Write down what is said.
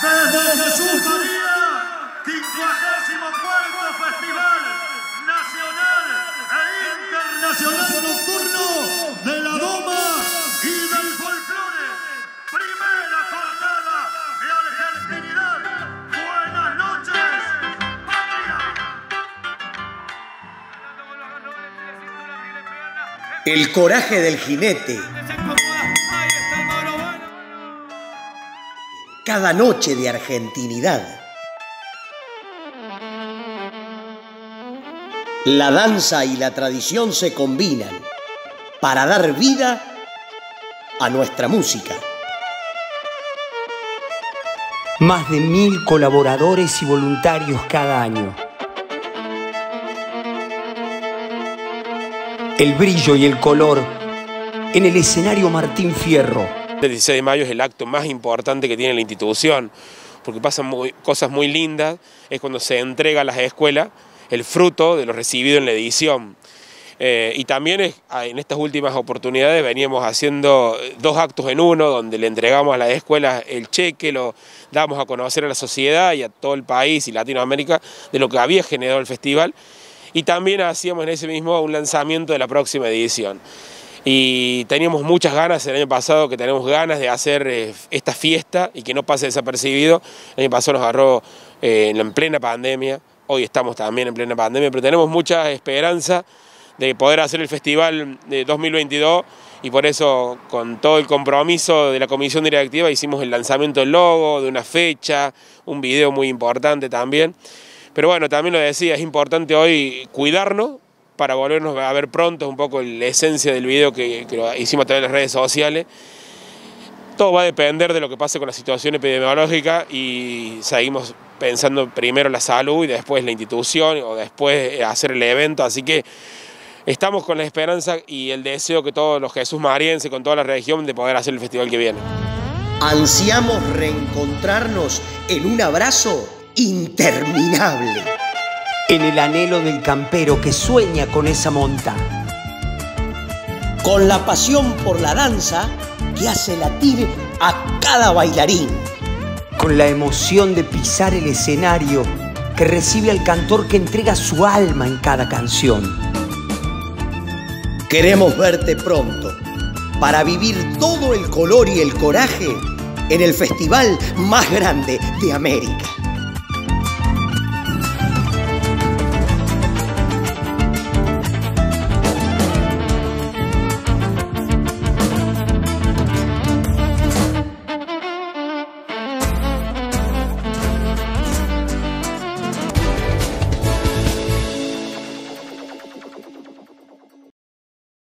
Desde Jesús María, 54º Festival Nacional e Internacional Nocturno de la Doma y del Folclore. Primera jornada de argentinidad. Buenas noches, patria. El coraje del jinete. Cada noche de argentinidad. La danza y la tradición se combinan para dar vida a nuestra música. Más de 1000 colaboradores y voluntarios cada año. El brillo y el color en el escenario Martín Fierro. El 16 de mayo es el acto más importante que tiene la institución, porque pasan cosas muy lindas, es cuando se entrega a las escuelas el fruto de lo recibido en la edición. Y también en estas últimas oportunidades veníamos haciendo 2 actos en uno, donde le entregamos a las escuelas el cheque, lo damos a conocer a la sociedad y a todo el país y Latinoamérica de lo que había generado el festival, y también hacíamos en ese mismo un lanzamiento de la próxima edición. Y teníamos muchas ganas el año pasado, que tenemos ganas de hacer esta fiesta y que no pase desapercibido. El año pasado nos agarró en plena pandemia, hoy estamos también en plena pandemia, pero tenemos mucha esperanza de poder hacer el festival de 2022 y por eso con todo el compromiso de la comisión directiva hicimos el lanzamiento del logo, de una fecha, un video muy importante también. Pero bueno, también lo decía, es importante hoy cuidarnos, para volvernos a ver pronto un poco la esencia del video que hicimos a través de las redes sociales. Todo va a depender de lo que pase con la situación epidemiológica y seguimos pensando primero la salud y después la institución o después hacer el evento, así que estamos con la esperanza y el deseo que todos los Jesús Marienses, con toda la región, de poder hacer el festival que viene. Ansiamos reencontrarnos en un abrazo interminable. En el anhelo del campero que sueña con esa monta. Con la pasión por la danza que hace latir a cada bailarín. Con la emoción de pisar el escenario que recibe al cantor que entrega su alma en cada canción. Queremos verte pronto para vivir todo el color y el coraje en el festival más grande de América.